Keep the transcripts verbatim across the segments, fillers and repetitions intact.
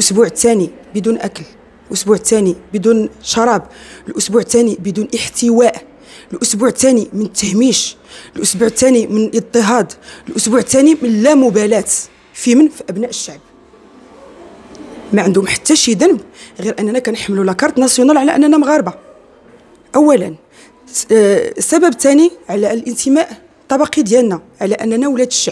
الاسبوع الثاني بدون اكل، الاسبوع الثاني بدون شراب، الاسبوع الثاني بدون احتواء، الاسبوع الثاني من التهميش، الاسبوع الثاني من الاضطهاد، الاسبوع الثاني من لا مبالاه في من في ابناء الشعب. ما عندهم حتى شي ذنب غير اننا كنحملوا لاكارت ناسيونال على اننا مغاربه. اولا السبب الثاني على الانتماء الطبقي ديالنا، على اننا ولاد الشعب.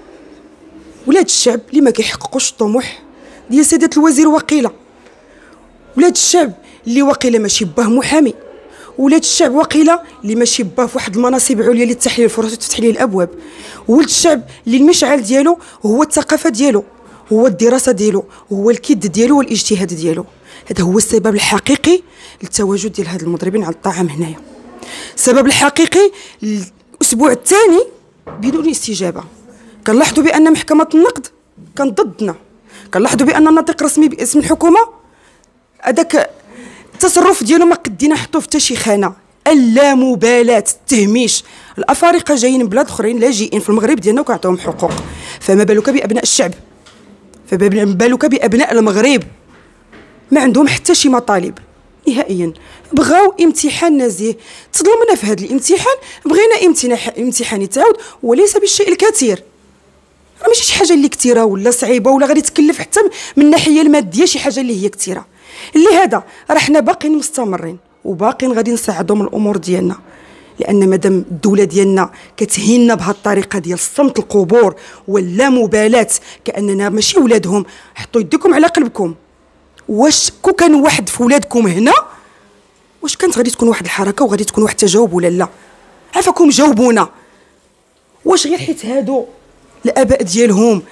ولاد الشعب اللي ما كيحققوش الطموح ديال سياده الوزير وقيله. ولاد الشعب اللي وقيله ماشي باه محامي. ولاد الشعب وقيله اللي ماشي باه في واحد المناصب عليا اللي تفتح ليه الفرص وتفتح ليه الابواب. ولد الشعب اللي المشعل ديالو هو الثقافه ديالو، هو الدراسه ديالو، هو الكد ديالو والاجتهاد ديالو. هذا هو السبب الحقيقي للتواجد ديال هاد المضربين على الطعام هنايا. السبب الحقيقي الاسبوع الثاني بدون استجابه. كنلاحظوا بان محكمه النقد كان ضدنا، كنلاحظوا بان الناطق الرسمي باسم الحكومه هذاك التصرف ديالو ما قدينا نحطوه في حتى شي خانه. اللامبالاه، التهميش. الافارقه جايين من بلاد اخرين لاجئين في المغرب ديالنا وكنعطيهم حقوق، فما بالك بابناء الشعب، فما بالك بابناء المغرب ما عندهم حتى شي مطالب نهائيا. بغاو امتحان نزيه، تظلمنا في هذا الامتحان، بغينا امتحان يتعاود وليس بالشيء الكثير. راه ماشي شي حاجه اللي كثيره ولا صعيبه ولا غادي تكلف حتى من الناحيه الماديه شي حاجه اللي هي كثيره. اللي هذا راه حنا باقيين مستمرين وباقيين غادي نساعدوا من الامور ديالنا، لان مادام الدوله ديالنا كتهيننا بهذه الطريقه ديال الصمت القبور واللامبالاه كاننا ماشي ولادهم. حطوا يديكم على قلبكم، واش كون كان واحد في ولادكم هنا واش كانت غادي تكون واحد الحركه وغادي تكون واحد التجاوب ولا لا؟ عافاكم جاوبونا. واش غير حيت هادو الاباء ديالهم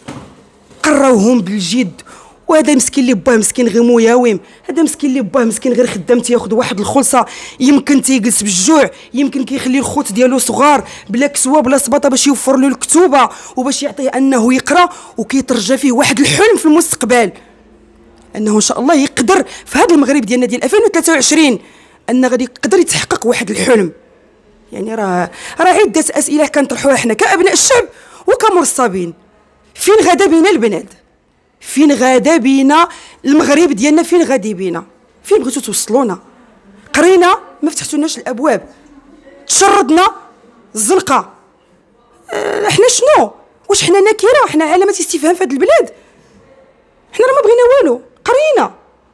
قراوهم بالجد وهذا مسكين اللي باه مسكين غير مياوم، هذا مسكين اللي باه مسكين غير خدام تياخذ واحد الخلصه، يمكن تيجلس بالجوع، يمكن كيخلي الخوت ديالو صغار بلا كسوه بلا صباطه باش يوفر له الكتوبه وباش يعطيه انه يقرا وكيترجى فيه واحد الحلم في المستقبل انه ان شاء الله يقدر في هذا المغرب ديالنا ديال ألفين وثلاثة وعشرين ان غادي يقدر يتحقق واحد الحلم. يعني راه راه عده اسئله كنطرحوها حنا كابناء الشعب وكمرصبين. فين غادا بينا البنات؟ فين غادا بينا المغرب ديالنا؟ فين غادي بينا؟ فين بغيتو توصلونا؟ قرينا ما فتحتولناش الابواب، تشردنا الزنقه. اه حنا شنو؟ واش حنا نكره؟ حنا علامه استفهام في هذه البلاد؟ حنا راه ما بغينا والو، قرينا.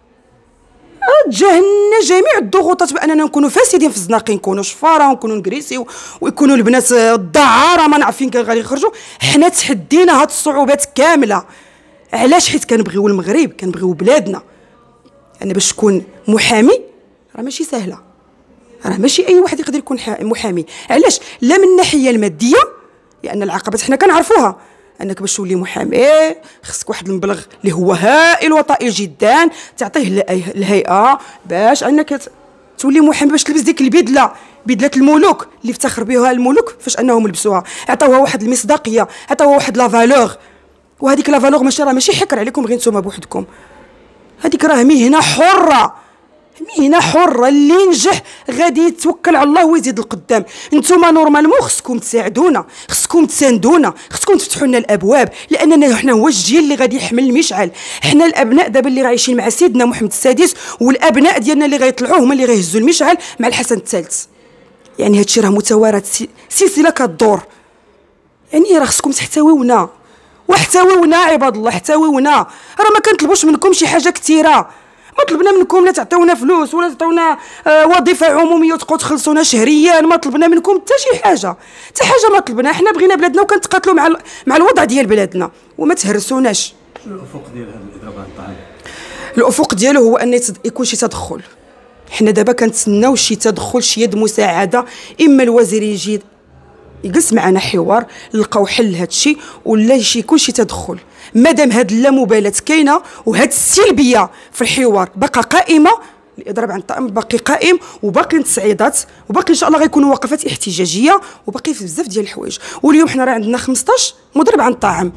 تجاهلنا جميع الضغوطات باننا نكونوا فاسدين في الزناقي، نكونوا شفاره ونكونوا نكريسيو ويكونوا البنات الدعاره ما نعرفين كان غادي يخرجوا. حنا تحدينا هاد الصعوبات كامله. علاش؟ حيت كنبغيو المغرب، كنبغيو بلادنا. انا باش تكون محامي راه ماشي سهله، راه ماشي اي واحد يقدر يكون محامي. علاش؟ لا من الناحيه الماديه، لان العقبات حنا كنعرفوها، انك باش تولي محامي خصك واحد المبلغ اللي هو هائل وطائل جدا تعطيه الهيئه باش انك تولي محامي، باش تلبس ديك البدله، بدله الملوك اللي افتخر بها الملوك فاش انهم لبسوها، عطاوها واحد المصداقيه، عطاوها واحد لا فالور. وهذيك لا فالور ماشي راه ماشي حكر عليكم غير نتوما بوحدكم، هذيك راه مهنه حره، مهنه حره. اللي ينجح غادي يتوكل على الله ويزيد القدام. نتوما نورمالمون خصكم تساعدونا، خصكم تساندونا، خصكم تفتحوا لنا الابواب، لاننا حنا هو الجيل اللي غادي يحمل المشعل. حنا الابناء دابا اللي عايشين مع سيدنا محمد السادس، والابناء ديالنا اللي غيطلعوا هما اللي غيهزوا المشعل مع الحسن الثالث. يعني هادشي راه متوارث، سلسله كدور. يعني راه خصكم تحتويونا واحتويونا عباد الله، احتويونا. راه ما كنطلبوش منكم شي حاجه كثيره، ما طلبنا منكم لا تعطيونا فلوس ولا تعطيونا آه وظيفه عموميه وتبقاو تخلصونا شهريا، ما طلبنا منكم حتى شي حاجه، حتى حاجه ما طلبنا. حنا بغينا بلادنا وكنتقاتلوا مع مع الوضع ديال بلادنا وما تهرسوناش. شنو الافق ديال هذا الاضراب عن الطعام؟ الافق ديالو هو ان يكون شي تدخل. حنا دابا كنتسناو شي تدخل، شي يد مساعده، اما الوزير يجي يجلس معنا حوار نلقاو حل لهذا الشيء، ولا شي يكون شي تدخل. مادام هاد اللامبالاه كاينه وهاد السلبيه في الحوار باقا قائمه، الاضراب عن الطعام باقي قائم، وباقي التصعيدات، وباقي ان شاء الله غيكونوا وقفات احتجاجيه، وباقي في بزاف ديال الحوايج. واليوم حنا راه عندنا خمسطاش مضرب عن الطعام.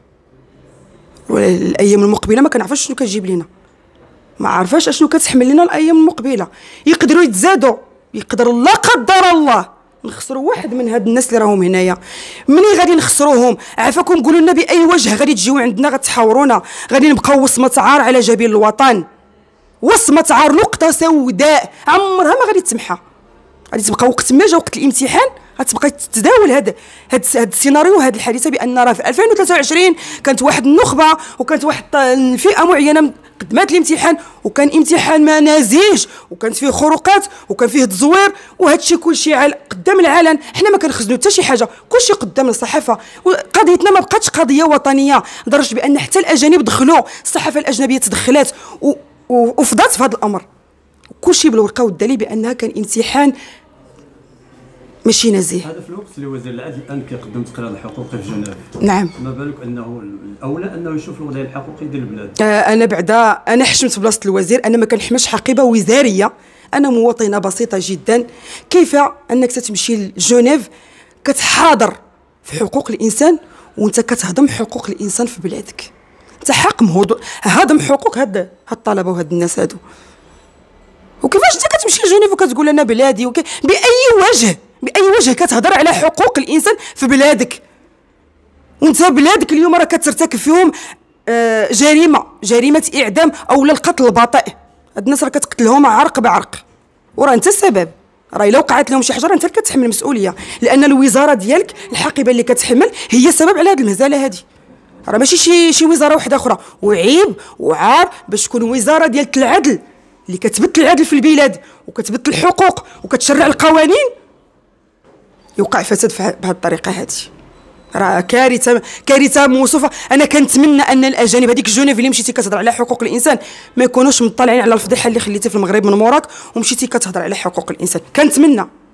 الايام المقبله ما كنعرفش شنو كتجيب لنا، ما عارفاش اشنو كتحمل لنا الايام المقبله. يقدروا يتزادوا، يقدر لا قدر الله نخسروا واحد من هاد الناس اللي راهم هنايا. مني غادي نخسروهم؟ عافاكم قولوا لنا باي وجه غادي تجيو عندنا غتحاورونا؟ غادي نبقاو وصمه عار على جبين الوطن، وصمه عار، نقطه سوداء عمرها ما غادي تمحى. غادي تبقى وقت ما جا وقت الامتحان غتبقى تتداول هذا هذا هذا السيناريو، هذه الحادثه، بان راه في ألفين وثلاثة وعشرين كانت واحد النخبه وكانت واحد فئه معينه قدمات الامتحان، وكان امتحان ما نازيج، وكانت فيه خروقات وكان فيه تزوير، وهذا الشيء كلشي قدام العلن. حنا ما كنخزنوا حتى شي حاجه، كلشي قدام الصحافه. قضيتنا ما بقاتش قضيه وطنيه لدرجه بان حتى الاجانب دخلوا، الصحافه الاجنبيه تدخلات وفضات في هذا الامر، كلشي بالورقه والدليل بانها كان امتحان ماشي نزيه. هذا في الوقت اللي وزير العدل الان كيقدم تقرير الحقوقي في جنيف. نعم. ما بالك انه الاولى انه يشوف الوضع الحقوقي ديال البلاد؟ آه انا بعدا انا حشمت في بلاصه الوزير، انا ما كنحملش حقيبه وزاريه، انا مواطنه بسيطه جدا. كيف انك تمشي لجنيف كتحاضر في حقوق الانسان وانت كتهضم حقوق الانسان في بلادك؟ انت حق مهضم هضم حقوق هاد هاد الطلبه وهاد الناس هادو. وكيفاش انت كتمشي لجنيف وكتقول انا بلادي وك... باي وجه باي وجه كتهضر على حقوق الانسان في بلادك وانت بلادك اليوم راه كترتكب فيهم آه جريمه جريمه اعدام او القتل البطيء؟ هاد الناس راه كتقتلهم عرق بعرق، وراه انت السبب. راه الا وقعت لهم شي حاجه انت اللي كتحمل المسؤوليه، لان الوزاره ديالك الحقيبه اللي كتحمل هي السبب على هاد المهزله هادي. راه ماشي شي شي وزاره واحده اخرى. وعيب وعار باش تكون وزاره ديال العدل اللي كتبت العدل في البلاد وكتبت الحقوق وكتشرع القوانين يوقع فساد بهذه الطريقه هذه. راه كارثه كارثه موصوفه. انا كنتمنى ان الاجانب هذيك جنيف اللي مشيتي كتهضر على حقوق الانسان ما يكونوش مطلعين على الفضيحه اللي خليتي في المغرب من موراك ومشيتي كتهضر على حقوق الانسان. كنتمنى